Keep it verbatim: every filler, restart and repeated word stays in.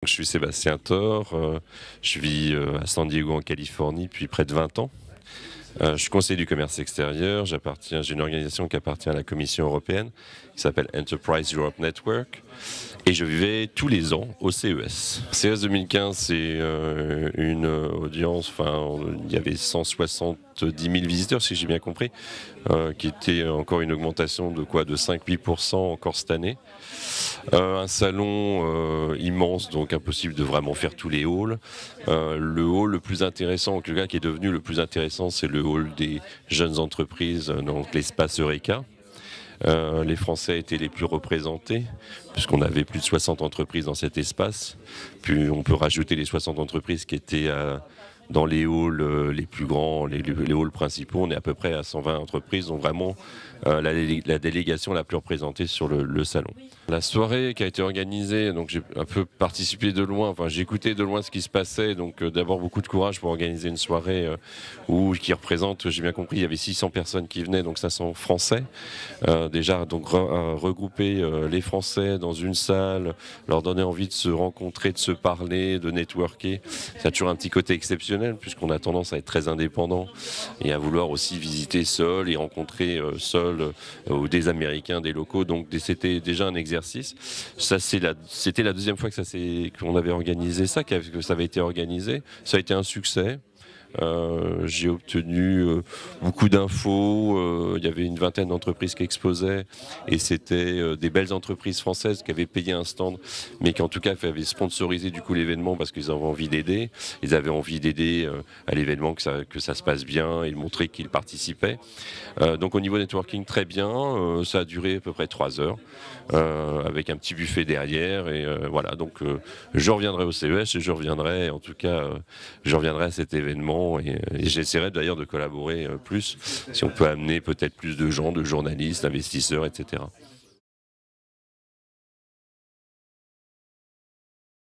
Je suis Sébastien Thor, euh, je vis euh, à San Diego en Californie depuis près de vingt ans. Euh, je suis conseiller du commerce extérieur, j'appartiens, j'ai une organisation qui appartient à la Commission européenne, qui s'appelle Enterprise Europe Network, et je vivais tous les ans au C E S. C E S deux mille quinze, c'est euh, une audience, enfin, il y avait cent soixante-dix mille visiteurs, si j'ai bien compris, euh, qui était encore une augmentation de quoi, de cinq à huit pour cent encore cette année. Euh, un salon euh, immense, donc impossible de vraiment faire tous les halls. Euh, le hall le plus intéressant, en tout cas qui est devenu le plus intéressant, c'est le hall des jeunes entreprises, donc l'espace Eureka. Euh, les Français étaient les plus représentés, puisqu'on avait plus de soixante entreprises dans cet espace. Puis on peut rajouter les soixante entreprises qui étaient euh, dans les halls euh, les plus grands, les, les halls principaux. On est à peu près à cent vingt entreprises, donc vraiment euh, la, la délégation la plus représentée sur le, le salon. La soirée qui a été organisée, donc j'ai un peu participé de loin, enfin j'ai écouté de loin ce qui se passait, donc euh, d'abord beaucoup de courage pour organiser une soirée euh, où, qui représente, j'ai bien compris, il y avait six cents personnes qui venaient, donc cinq cents Français. Euh, déjà donc re, euh, regrouper euh, les Français dans une salle, leur donner envie de se rencontrer, de se parler, de networker, ça a toujours un petit côté exceptionnel puisqu'on a tendance à être très indépendant et à vouloir aussi visiter seul et rencontrer euh, seul euh, ou des Américains, des locaux, donc c'était déjà un exercice. Ça, c'est la, c'était la deuxième fois que ça s'est, qu'on avait organisé ça, que ça avait été organisé. Ça a été un succès. Euh, j'ai obtenu euh, beaucoup d'infos, euh, il y avait une vingtaine d'entreprises qui exposaient et c'était euh, des belles entreprises françaises qui avaient payé un stand mais qui en tout cas avaient sponsorisé du coup l'événement parce qu'ils avaient envie d'aider, ils avaient envie d'aider euh, à l'événement, que ça, que ça se passe bien et de montrer qu'ils participaient. Euh, donc au niveau networking très bien, euh, ça a duré à peu près trois heures euh, avec un petit buffet derrière et euh, voilà, donc euh, je reviendrai au C E S et je reviendrai en tout cas euh, je reviendrai à cet événement. Et, et j'essaierai d'ailleurs de collaborer plus, si on peut amener peut-être plus de gens, de journalistes, d'investisseurs, et cetera.